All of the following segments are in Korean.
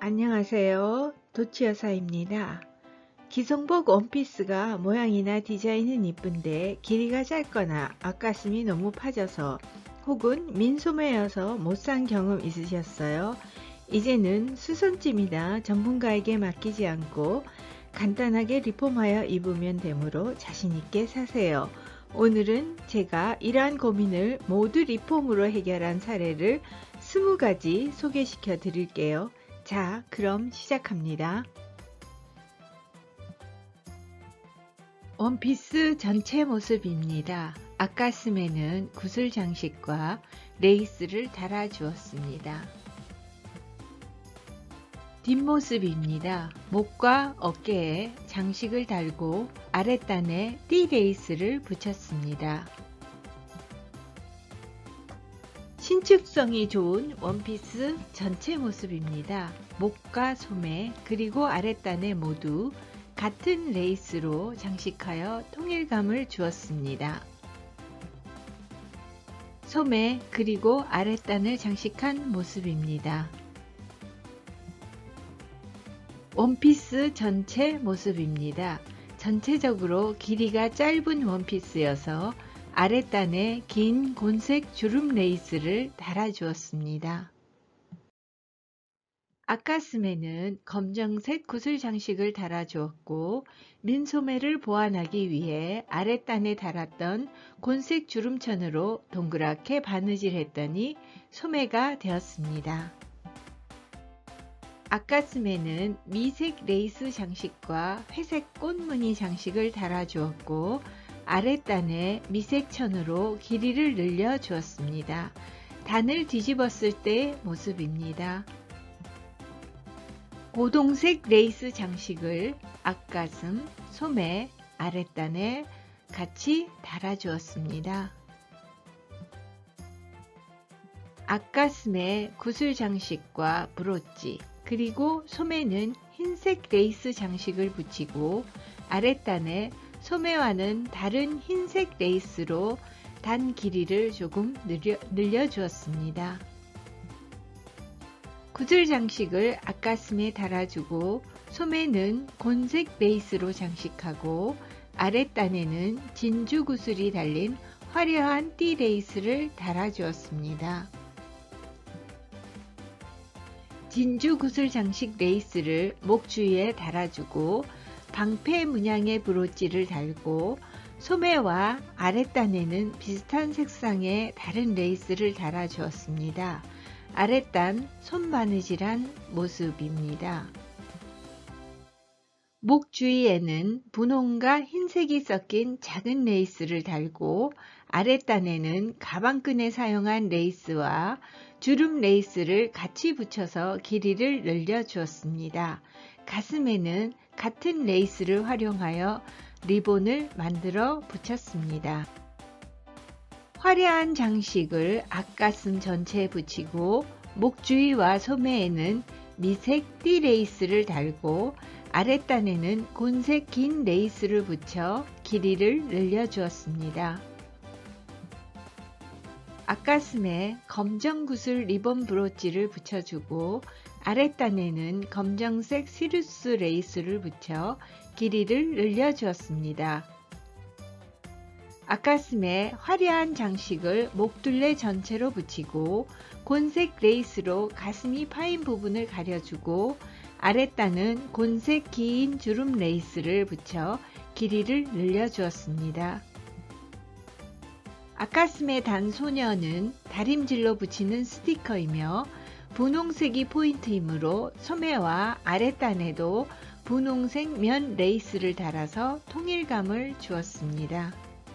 안녕하세요. 도치여사입니다. 기성복 원피스가 모양이나 디자인은 이쁜데 길이가 짧거나 앞가슴이 너무 파져서 혹은 민소매여서 못 산 경험 있으셨어요? 이제는 수선찜이나 전문가에게 맡기지 않고 간단하게 리폼하여 입으면 되므로 자신있게 사세요. 오늘은 제가 이러한 고민을 모두 리폼으로 해결한 사례를 20가지 소개시켜 드릴게요. 자, 그럼 시작합니다. 원피스 전체 모습입니다. 앞가슴에는 구슬 장식과 레이스를 달아 주었습니다. 뒷모습입니다. 목과 어깨에 장식을 달고 아랫단에 띠 레이스를 붙였습니다. 신축성이 좋은 원피스 전체 모습입니다. 목과 소매 그리고 아랫단에 모두 같은 레이스로 장식하여 통일감을 주었습니다. 소매 그리고 아랫단을 장식한 모습입니다. 원피스 전체 모습입니다. 전체적으로 길이가 짧은 원피스여서 아랫단에 긴 곤색 주름 레이스를 달아 주었습니다. 앞가슴에는 검정색 구슬 장식을 달아 주었고 민소매를 보완하기 위해 아랫단에 달았던 곤색 주름천으로 동그랗게 바느질 했더니 소매가 되었습니다. 앞가슴에는 미색 레이스 장식과 회색 꽃무늬 장식을 달아 주었고 아랫단에 미색 천으로 길이를 늘려 주었습니다. 단을 뒤집었을 때 모습입니다. 고동색 레이스 장식을 앞가슴, 소매, 아랫단에 같이 달아 주었습니다. 앞가슴에 구슬 장식과 브로치, 그리고 소매는 흰색 레이스 장식을 붙이고 아랫단에 소매와는 다른 흰색 레이스로 단 길이를 조금 늘려 주었습니다. 구슬 장식을 앞가슴에 달아주고 소매는 곤색 레이스로 장식하고 아랫단에는 진주 구슬이 달린 화려한 띠 레이스를 달아주었습니다. 진주 구슬 장식 레이스를 목 주위에 달아주고 방패 문양의 브로치를 달고 소매와 아랫단에는 비슷한 색상의 다른 레이스를 달아 주었습니다. 아랫단 손바느질한 모습입니다. 목 주위에는 분홍과 흰색이 섞인 작은 레이스를 달고 아랫단에는 가방끈에 사용한 레이스와 주름 레이스를 같이 붙여서 길이를 늘려 주었습니다. 가슴에는 같은 레이스를 활용하여 리본을 만들어 붙였습니다. 화려한 장식을 앞가슴 전체에 붙이고 목 주위와 소매에는 미색 띠 레이스를 달고 아랫단에는 곤색 긴 레이스를 붙여 길이를 늘려 주었습니다. 앞가슴에 검정 구슬 리본 브로치를 붙여주고 아랫단에는 검정색 시루스 레이스를 붙여 길이를 늘려 주었습니다. 앞가슴에 화려한 장식을 목둘레 전체로 붙이고 곤색 레이스로 가슴이 파인 부분을 가려주고 아랫단은 곤색 긴 주름 레이스를 붙여 길이를 늘려 주었습니다. 앞가슴에 단 소녀는 다림질로 붙이는 스티커이며 분홍색이 포인트이므로 소매와 아랫단에도 분홍색 면 레이스를 달아서 통일감을 주었습니다.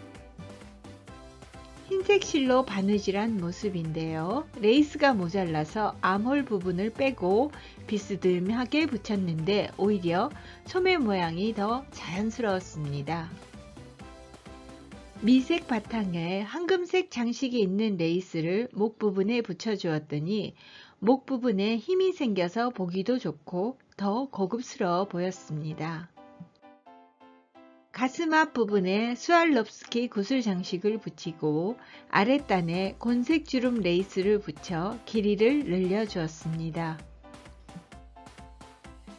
흰색 실로 바느질한 모습인데요. 레이스가 모자라서 암홀 부분을 빼고 비스듬하게 붙였는데 오히려 소매 모양이 더 자연스러웠습니다. 미색 바탕에 황금색 장식이 있는 레이스를 목 부분에 붙여주었더니 목 부분에 힘이 생겨서 보기도 좋고 더 고급스러워 보였습니다. 가슴 앞 부분에 스왈롭스키 구슬 장식을 붙이고 아랫단에 곤색 주름 레이스를 붙여 길이를 늘려 주었습니다.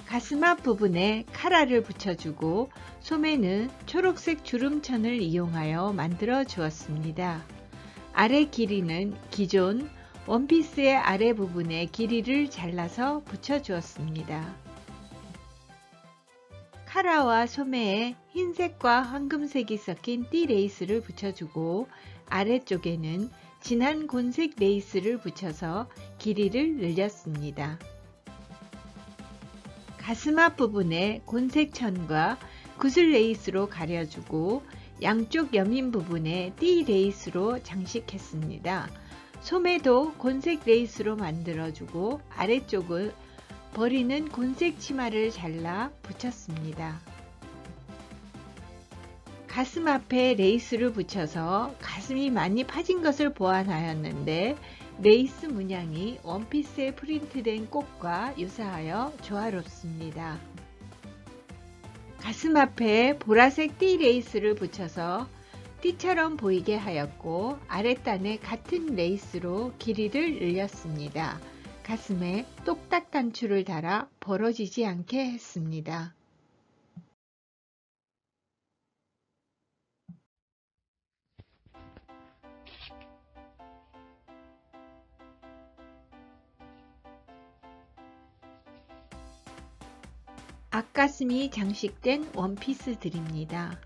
가슴 앞 부분에 카라를 붙여주고 소매는 초록색 주름천을 이용하여 만들어 주었습니다. 아래 길이는 기존 원피스의 아래 부분에 길이를 잘라서 붙여주었습니다. 카라와 소매에 흰색과 황금색이 섞인 띠 레이스를 붙여주고 아래쪽에는 진한 곤색 레이스를 붙여서 길이를 늘렸습니다. 가슴 앞 부분에 곤색 천과 구슬 레이스로 가려주고 양쪽 여민 부분에 띠 레이스로 장식했습니다. 소매도 곤색 레이스로 만들어주고 아래쪽을 버리는 곤색 치마를 잘라 붙였습니다. 가슴 앞에 레이스를 붙여서 가슴이 많이 파진 것을 보완하였는데 레이스 문양이 원피스에 프린트된 꽃과 유사하여 조화롭습니다. 가슴 앞에 보라색 띠 레이스를 붙여서 띠처럼 보이게 하였고 아랫단에 같은 레이스로 길이를 늘렸습니다. 가슴에 똑딱 단추를 달아 벌어지지 않게 했습니다. 앞가슴이 장식된 원피스들입니다.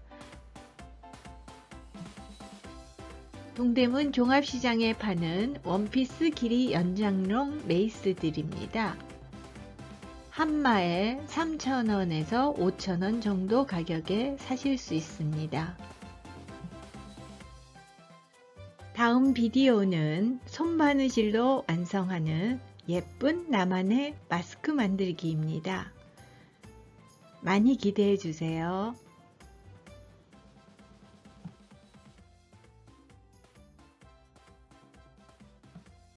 동대문 종합시장에 파는 원피스 길이 연장용 레이스들입니다. 한마에 3,000원에서 5,000원 정도 가격에 사실 수 있습니다. 다음 비디오는 손바느질로 완성하는 예쁜 나만의 마스크 만들기입니다. 많이 기대해 주세요.